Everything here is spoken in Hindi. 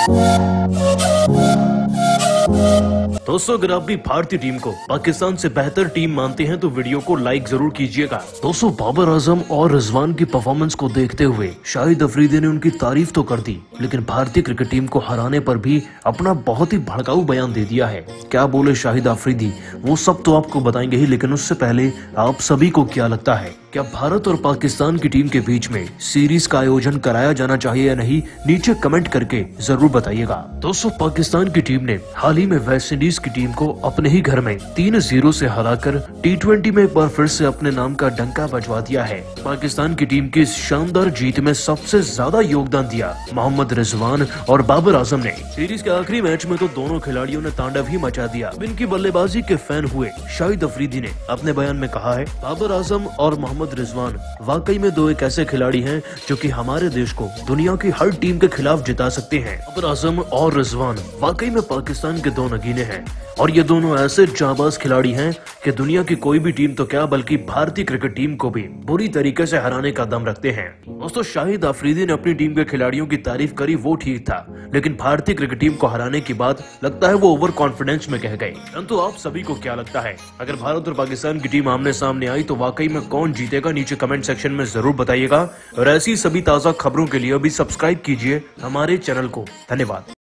दोस्तों, अगर आप भी भारतीय टीम को पाकिस्तान से बेहतर टीम मानते हैं तो वीडियो को लाइक जरूर कीजिएगा। दोस्तों, बाबर आजम और रिजवान की परफॉर्मेंस को देखते हुए शाहिद अफरीदी ने उनकी तारीफ तो कर दी, लेकिन भारतीय क्रिकेट टीम को हराने पर भी अपना बहुत ही भड़काऊ बयान दे दिया है। क्या बोले शाहिद अफरीदी, वो सब तो आपको बताएंगे ही, लेकिन उससे पहले आप सभी को क्या लगता है, क्या भारत और पाकिस्तान की टीम के बीच में सीरीज का आयोजन कराया जाना चाहिए या नहीं? नीचे कमेंट करके जरूर बताइएगा। दोस्तों, पाकिस्तान की टीम ने हाल ही में वेस्ट इंडीज की टीम को अपने ही घर में 3-0 से हराकर T20 में एक बार फिर से अपने नाम का डंका बजवा दिया है। पाकिस्तान की टीम की इस शानदार जीत में सबसे ज्यादा योगदान दिया मोहम्मद रिजवान और बाबर आजम ने। सीरीज के आखिरी मैच में तो दोनों खिलाड़ियों ने तांडव ही मचा दिया। इनकी बल्लेबाजी के फैन हुए शाहिद अफरीदी ने अपने बयान में कहा है, बाबर आजम और मोहम्मद रिजवान वाकई में दो एक ऐसे खिलाड़ी हैं जो कि हमारे देश को दुनिया की हर टीम के खिलाफ जिता सकते हैं। बाबर आजम और रिजवान वाकई में पाकिस्तान के दो नगीने हैं और ये दोनों ऐसे जाबाज खिलाड़ी हैं कि दुनिया की कोई भी टीम तो क्या बल्कि भारतीय क्रिकेट टीम को भी बुरी तरीके से हराने का दम रखते हैं। दोस्तों, शाहिद अफरीदी ने अपनी टीम के खिलाड़ियों की तारीफ करी, वो ठीक था, लेकिन भारतीय क्रिकेट टीम को हराने की बात लगता है वो ओवर कॉन्फिडेंस में कह गए। परंतु आप सभी को क्या लगता है, अगर भारत और पाकिस्तान की टीम आमने सामने आई तो वाकई में कौन जीतेगा? नीचे कमेंट सेक्शन में जरूर बताइएगा और ऐसी सभी ताजा खबरों के लिए अभी सब्सक्राइब कीजिए हमारे चैनल को। धन्यवाद।